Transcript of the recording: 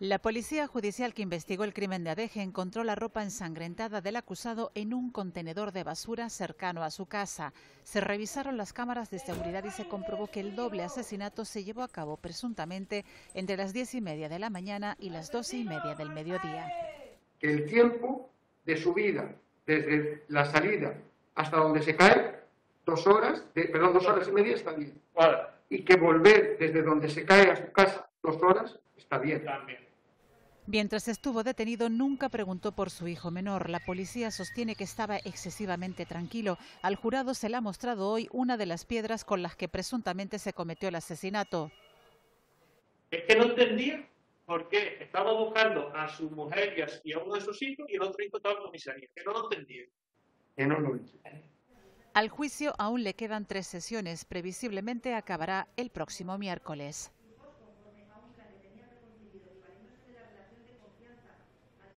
La policía judicial que investigó el crimen de Adeje encontró la ropa ensangrentada del acusado en un contenedor de basura cercano a su casa. Se revisaron las cámaras de seguridad y se comprobó que el doble asesinato se llevó a cabo presuntamente entre las 10:30 de la mañana y las 12:30 del mediodía. El tiempo de su vida, desde la salida hasta donde se cae, 2 horas y media está bien. Vale. Y que volver desde donde se cae a su casa 2 horas está bien. También. Mientras estuvo detenido, nunca preguntó por su hijo menor. La policía sostiene que estaba excesivamente tranquilo. Al jurado se le ha mostrado hoy una de las piedras con las que presuntamente se cometió el asesinato. Es que no entendía por qué estaba buscando a su mujer y a uno de sus hijos y el otro hijo estaba en comisaría. Que no lo entendía. Que no lo entiende. Al juicio aún le quedan 3 sesiones. Previsiblemente acabará el próximo miércoles.